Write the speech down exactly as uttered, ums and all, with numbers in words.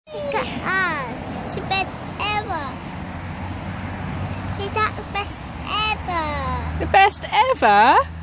Look at us. It's the best ever. Is that the best ever? The best ever?